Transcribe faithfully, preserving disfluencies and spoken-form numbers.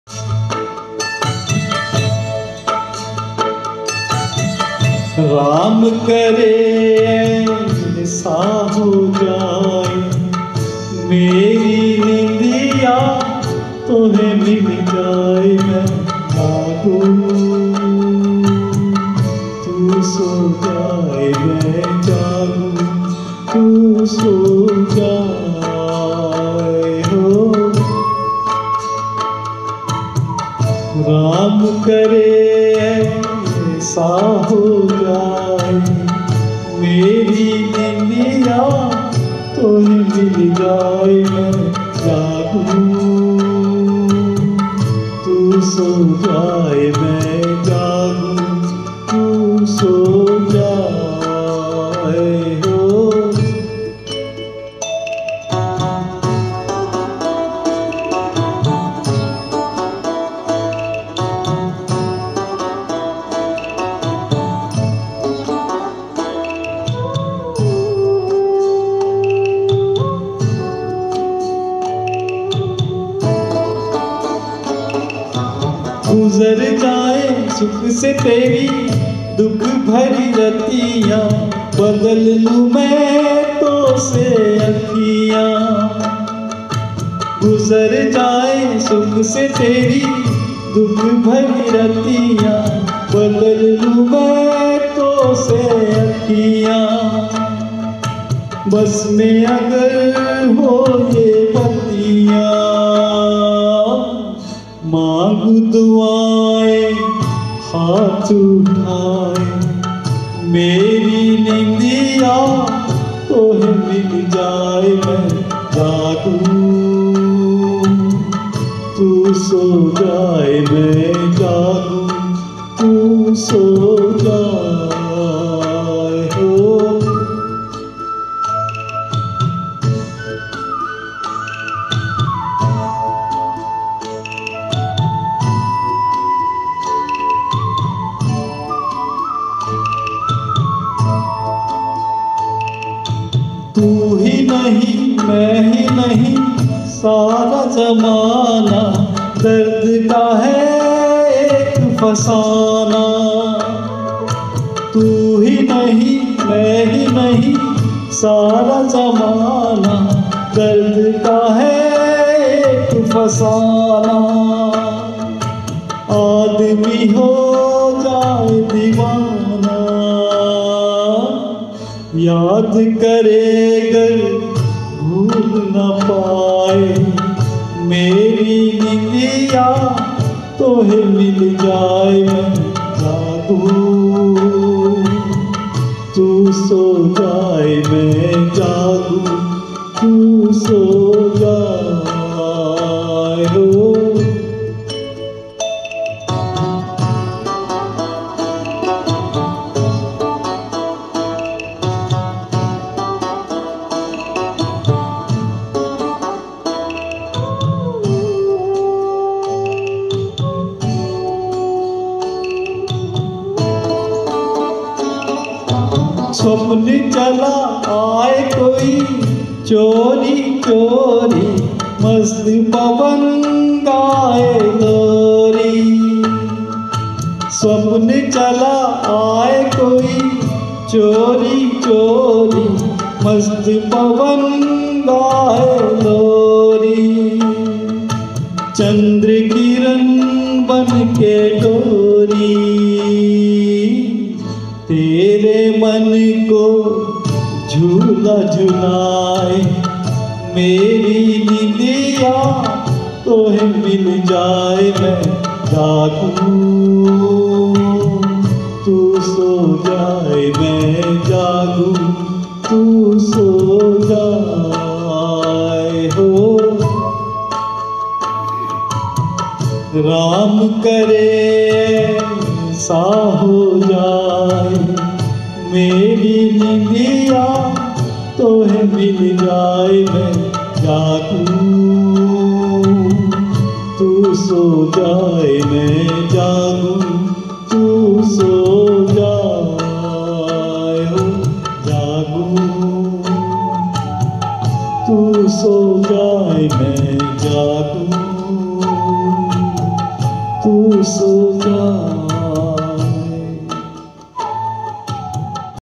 राम करे ऐसा हो जाए मेरी निंदिया तुम्हें मिल जाए, मैं जागूं तू सो जाए, मैं जागूं तू सो जाए हो। राम करे ऐसा हो जाए मेरी निंदिया तुम्हें मिल जाए, मैं जागूं तू सो जाए, मैं जागूं तू सो जाए हो। गुजर जाए सुख से तेरी दुख भरी रतियाँ, बदल लूँ मैं तो से अखियाँ। गुजर जाए सुख से तेरी दुख भरी रतियाँ, बदल लूँ मैं तो से अखियाँ। बस में अगर हो ये बत्तियाँ, मांगू दुआएं हाथ उठाए मेरी निंदिया तोहे मिल जाए, मैं जागूं तू सो जाए, मैं जागूं तू सो जाए हो। तू ही नहीं मैं ही नहीं सारा जमाना, दर्द का है एक फसाना। तू ही नहीं मैं ही नहीं सारा जमाना, दर्द का है एक फसाना। आदमी हो जाए दीवाना, याद करेगर भूल न पाए मेरी निंदिया तोहे मिल जाए, मैं जागूं तू सो जाए, मैं जागूं तू सो जाए हो। स्वप्न चला आए कोई चोरी चोरी, मस्त पवन गाए लोरी। स्वप्न चला आए कोई चोरी चोरी, मस्त पवन गाए लोरी। चंद्र किरण बन के डोरी तेरे मन को झूला झुलाए मेरी निंदिया तोहे मिल जाए, मैं जागूं तू सो जाए, मैं जागूं तू सो जाए हो। राम करे ऐसा हो जाए मेरी निंदिया तोहे मिल जाए, मैं जागूं तू सो जाए, मैं जागूं तू सो जाए हो। जागूं तू सो जाए, मैं जागूं तू सो जा।